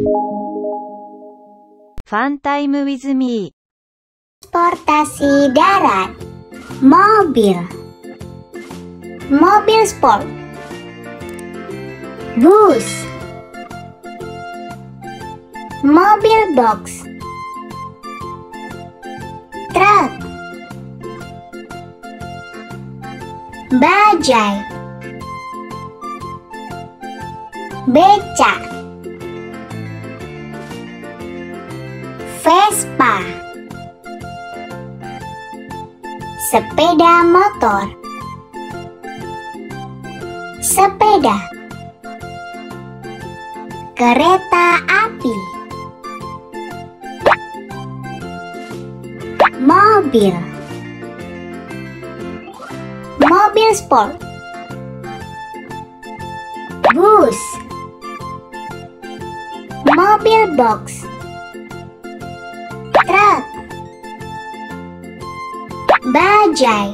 Fun time with me. Transportasi darat. Mobil. Mobil sport. Bus. Mobil box. Truk. Bajai. Beca. Vespa. Sepeda motor. Sepeda. Kereta api. Mobil. Mobil sport. Bus. Mobil box. Truk. Bajai.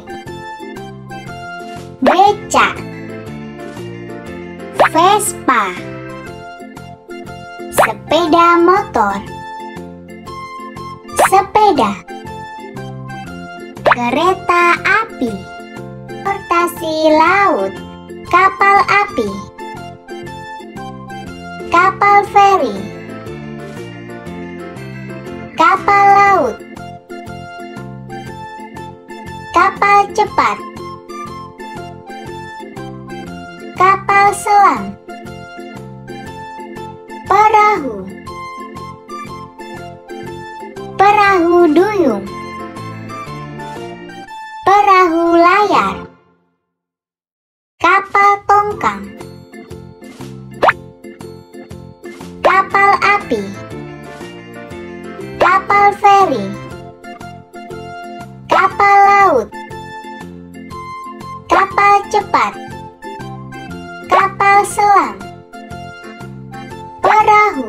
Beca. Vespa. Sepeda motor. Sepeda. Kereta api. Transportasi laut. Kapal api. Kapal feri. Kapal laut. Kapal cepat. Kapal selam. Perahu. Perahu duyung. Perahu layar. Kapal tongkang. Kapal api. Kapal feri. Kapal laut. Kapal cepat. Kapal selam. Perahu.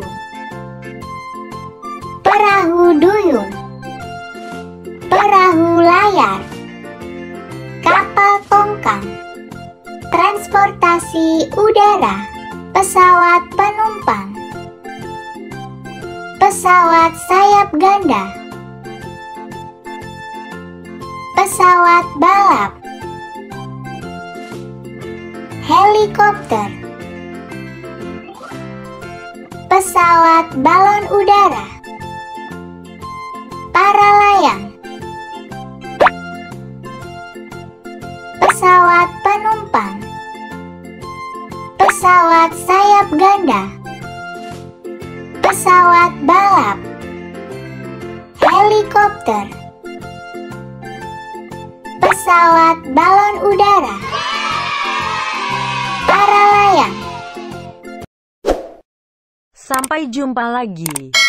Perahu duyung. Perahu layar. Kapal tongkang. Transportasi udara. Pesawat penumpang. Pesawat sayap ganda. Pesawat balap. Helikopter. Pesawat balon udara. Para layang. Pesawat penumpang. Pesawat sayap ganda. Pesawat balap. Helikopter. Pesawat balon udara. Para layang. Sampai jumpa lagi.